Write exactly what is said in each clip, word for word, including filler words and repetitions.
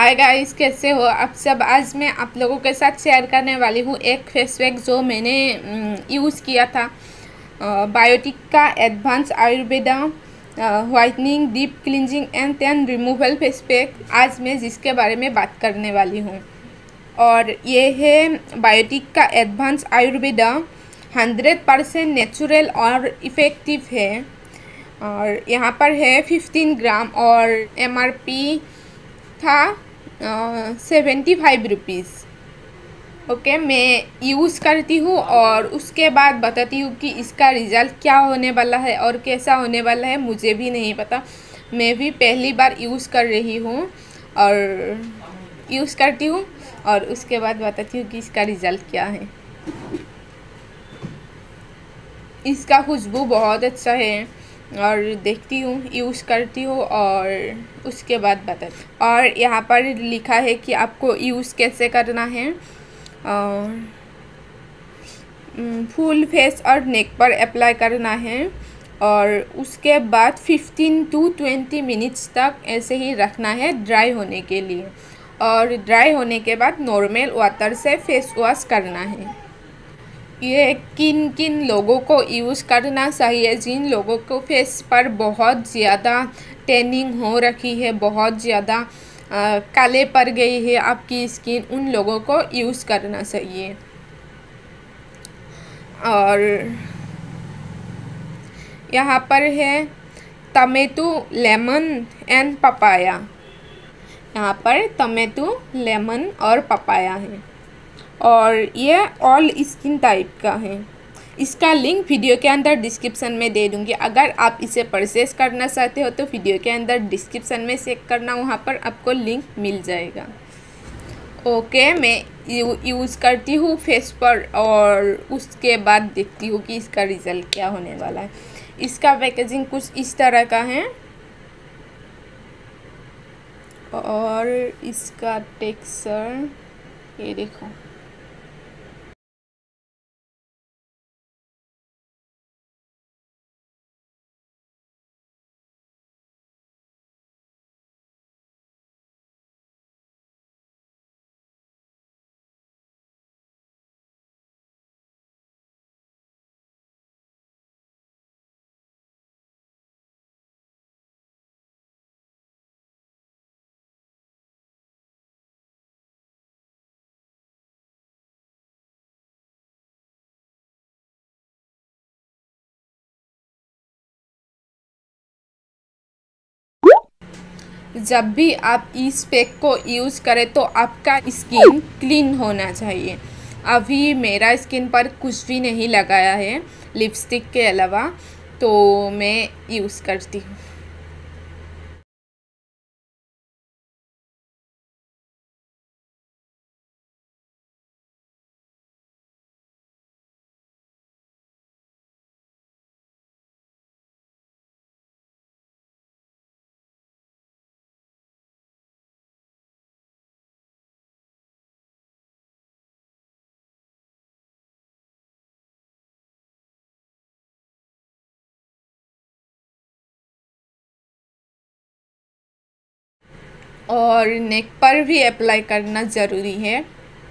Hi guys, कैसे हो आप सब। आज मैं आप लोगों के साथ शेयर करने वाली हूँ एक फेस पैक जो मैंने यूज़ किया था। बायोटिक का advance Ayurveda whitening deep cleansing and tan removal face pack, आज मैं जिसके बारे में बात करने वाली हूँ। और ये है बायोटिक का advance Ayurveda, hundred percent natural और इफ़ेक्टिव है। और यहाँ पर है फिफ्टीन ग्राम और एम आर पी था सेवेंटी फाइव रुपीज़। ओके, मैं यूज़ करती हूँ और उसके बाद बताती हूँ कि इसका रिज़ल्ट क्या होने वाला है और कैसा होने वाला है। मुझे भी नहीं पता, मैं भी पहली बार यूज़ कर रही हूँ और यूज़ करती हूँ और उसके बाद बताती हूँ कि इसका रिज़ल्ट क्या है। इसका खुशबू बहुत अच्छा है और देखती हूँ, यूज़ करती हूँ और उसके बाद बताती हूँ। और यहाँ पर लिखा है कि आपको यूज़ कैसे करना है। और फुल फेस और नेक पर अप्लाई करना है और उसके बाद फिफ्टीन टू ट्वेंटी मिनट्स तक ऐसे ही रखना है ड्राई होने के लिए। और ड्राई होने के बाद नॉर्मल वाटर से फेस वॉश करना है। ये किन किन लोगों को यूज़ करना चाहिए, जिन लोगों को फेस पर बहुत ज़्यादा टैनिंग हो रखी है, बहुत ज़्यादा काले पड़ गई है आपकी स्किन, उन लोगों को यूज़ करना चाहिए। और यहाँ पर है टमेटो लेमन एंड पपाया। यहाँ पर टमेटो लेमन और पपाया है और ये ऑल स्किन टाइप का है। इसका लिंक वीडियो के अंदर डिस्क्रिप्शन में दे दूँगी। अगर आप इसे परचेस करना चाहते हो तो वीडियो के अंदर डिस्क्रिप्शन में चेक करना, वहाँ पर आपको लिंक मिल जाएगा। ओके, मैं यू, यूज़ करती हूँ फेस पर और उसके बाद देखती हूँ कि इसका रिज़ल्ट क्या होने वाला है। इसका पैकेजिंग कुछ इस तरह का है और इसका टेक्सचर ये देखो। जब भी आप इस पैक को यूज़ करें तो आपका स्किन क्लीन होना चाहिए। अभी मेरा स्किन पर कुछ भी नहीं लगाया है लिपस्टिक के अलावा, तो मैं यूज़ करती हूँ। और नेक पर भी अप्लाई करना ज़रूरी है।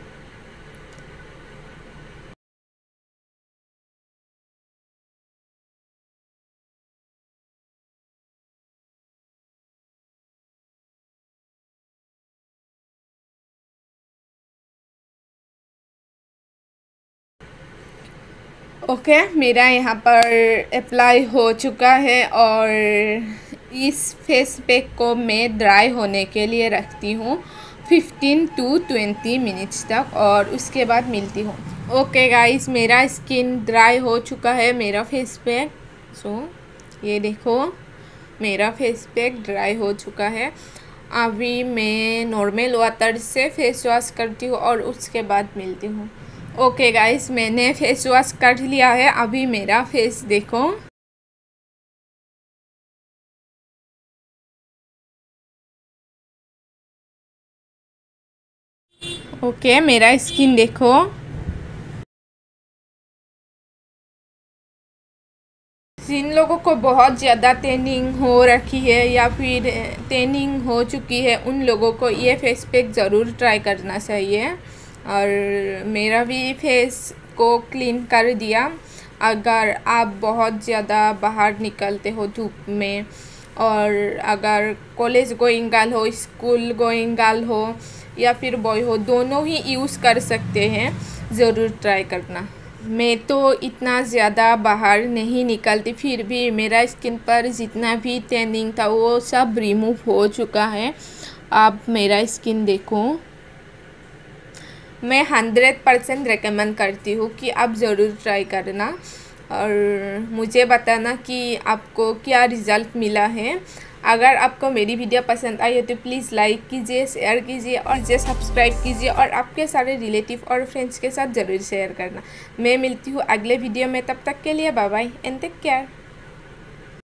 ओके okay, मेरा यहाँ पर अप्लाई हो चुका है और इस फेस पैक को मैं ड्राई होने के लिए रखती हूँ फिफ्टीन टू ट्वेंटी मिनट्स तक और उसके बाद मिलती हूँ। ओके गाइस, मेरा स्किन ड्राई हो चुका है, मेरा फेस पैक। सो ये देखो, मेरा फेस पैक ड्राई हो चुका है। अभी मैं नॉर्मल वाटर से फेस वॉश करती हूँ और उसके बाद मिलती हूँ। ओके गाइस, मैंने फेस वॉश कर लिया है। अभी मेरा फेस देखो। ओके, मेरा स्किन देखो। जिन लोगों को बहुत ज़्यादा टैनिंग हो रखी है या फिर टैनिंग हो चुकी है, उन लोगों को ये फेस पैक ज़रूर ट्राई करना चाहिए। और मेरा भी फेस को क्लीन कर दिया। अगर आप बहुत ज़्यादा बाहर निकलते हो धूप में, और अगर कॉलेज गोइंग गर्ल हो, स्कूल गोइंग गर्ल हो या फिर बॉय हो, दोनों ही यूज़ कर सकते हैं, ज़रूर ट्राई करना। मैं तो इतना ज़्यादा बाहर नहीं निकलती, फिर भी मेरा स्किन पर जितना भी टैनिंग था वो सब रिमूव हो चुका है। आप मेरा स्किन देखो, मैं हंड्रेड परसेंट रिकमेंड करती हूँ कि आप ज़रूर ट्राई करना और मुझे बताना कि आपको क्या रिज़ल्ट मिला है। अगर आपको मेरी वीडियो पसंद आई हो तो प्लीज़ लाइक कीजिए, शेयर कीजिए और जे सब्सक्राइब कीजिए और आपके सारे रिलेटिव और फ्रेंड्स के साथ ज़रूर शेयर करना। मैं मिलती हूँ अगले वीडियो में, तब तक के लिए bye bye and take care.